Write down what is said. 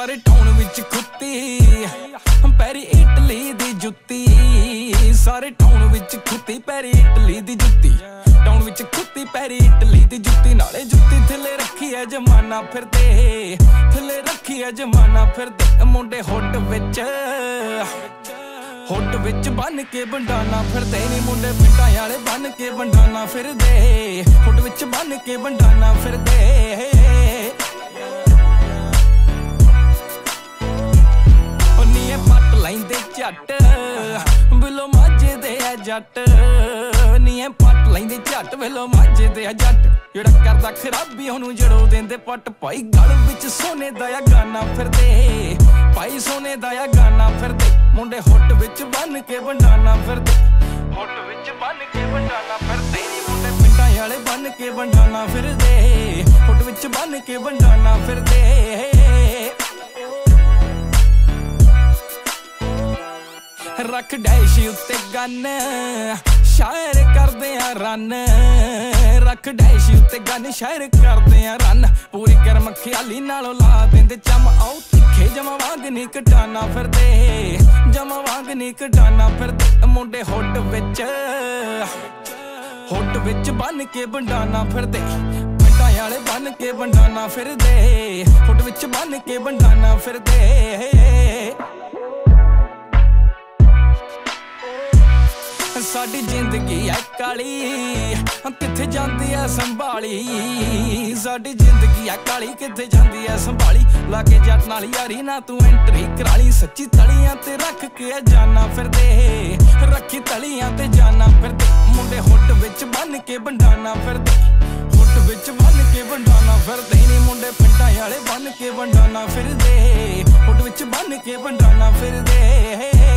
सारे टाउन विच खुत्ती पैरी इटली दी जुत्ती, सारे टाउन विच खुत्ती पैरी इटली दी जुत्ती, टाउन विच खुत्ती पैरी इटली दी जुत्ती, नाले जुत्ती थले रखी है जमाना फिरदे, थले रखी है जमाना फिरदे, मुंडे हुड विच बन के बंडाना फिरदे नी, मुंडे पिंडां आले बन के बंडाना फिरदे, हुड विच बन के बंडाना फिरदे। नीए पट लैंदे झट बिलो माझे दे आ जट, नीए पट लैंदे झट बिलो माझे दे आ जट, जेड़ा करदा खराबी ओनू जड़ो देंदे पट, भाई गल विच सोने दा गाना फिरदे, भाई सोने दा गाना फिरदे, मुंडे हुट विच बन के बंडाना फिरदे, हुट विच बन के बंडाना फिरदे, मुंडे पिंडां आले बन के बंडाना फिरदे, हुट विच बन के बंडाना फिरदे। रख डैश उत्ते गन शायर करदे आ रन, रख डैश उत्ते गन शायर करदे आ रन, पूरी गर्म ख्याली नालों ला देंदे चम, आओ तिखे जमा वांग नी कटाना फिरदे, जमा वांग नी कटाना फिरदे, मुंडे हुड विच बन के बंडाना फिरदे, पिंडां आले बन के बंडाना फिरदे, हुड विच बन के बंडाना फिरदे। साडी जिंदगी है काली किथे जांदी है संभाली, साडी जिंदगी है काली किथे जांदी है संभाली, लागे जट नाल यारी ना तू एंट्री कराली, सच्ची तलियां ते रख के जाना फिरदे, रखी तलियां ते जाना फिरदे, मुंडे हुड विच बन के बंडाना फिरदे, हुड विच बन के बंडाना फिरदे नी, मुंडे पिंडां आले बन के बंडाना फिरदे, हुड विच बन के बंडाना फिरदे।